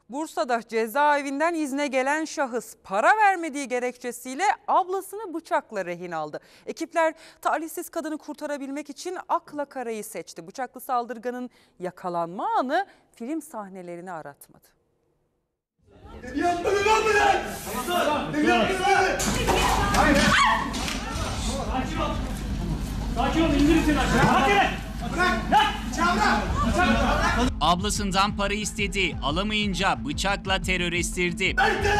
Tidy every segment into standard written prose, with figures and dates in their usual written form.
Bursa'da cezaevinden izne gelen şahıs para vermediği gerekçesiyle ablasını bıçakla rehin aldı. Ekipler talihsiz kadını kurtarabilmek için akla karayı seçti. Bıçaklı saldırganın yakalanma anı film sahnelerini aratmadı. Yapmadın lan bırak! Hayır. Sakin ol, indirin seni aşağı. Hadi! Bırak! Çavra! Ablasından para istedi, alamayınca bıçakla terör estirdi.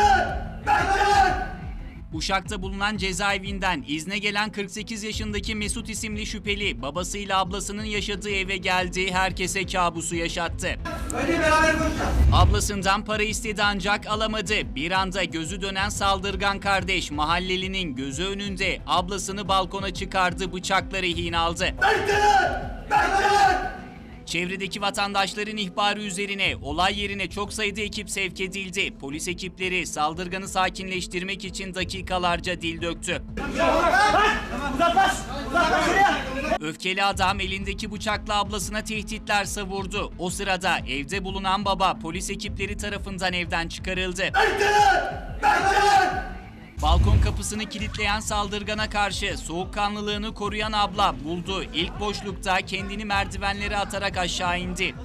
Uşak'ta bulunan cezaevinden izne gelen 48 yaşındaki Mesut isimli şüpheli babasıyla ablasının yaşadığı eve geldi, herkese kabusu yaşattı. Hadi beraber konuşalım. Ablasından para istedi ancak alamadı. Bir anda gözü dönen saldırgan kardeş mahallelinin gözü önünde ablasını balkona çıkardı, bıçakla rehin aldı. Çevredeki vatandaşların ihbarı üzerine olay yerine çok sayıda ekip sevk edildi. Polis ekipleri saldırganı sakinleştirmek için dakikalarca dil döktü. Uzaklaş! Uzaklaş şuraya! Öfkeli adam elindeki bıçakla ablasına tehditler savurdu. O sırada evde bulunan baba polis ekipleri tarafından evden çıkarıldı. Balkon kapısını kilitleyen saldırgana karşı soğukkanlılığını koruyan abla buldu. İlk boşlukta kendini merdivenlere atarak aşağı indi.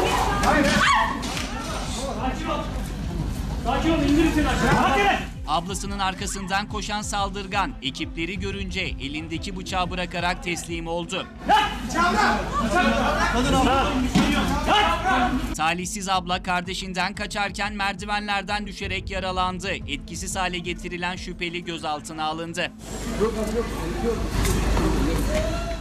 Sakin ol, indirin seni aşağı. Hadi! Ablasının arkasından koşan saldırgan ekipleri görünce elindeki bıçağı bırakarak teslim oldu. Talihsiz abla kardeşinden kaçarken merdivenlerden düşerek yaralandı. Etkisiz hale getirilen şüpheli gözaltına alındı.